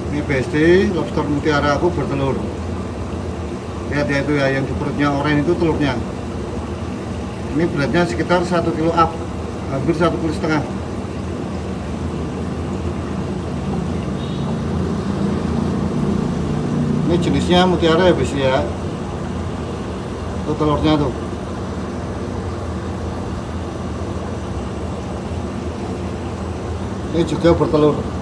Ini besti lobster mutiara aku bertelur. Lihat ya itu ya, yang di perutnya oranye itu telurnya. Ini beratnya sekitar 1 kilo up, hampir 1,5 kilo. Ini jenisnya mutiara ya besti ya. Itu telurnya tuh. Ini juga bertelur.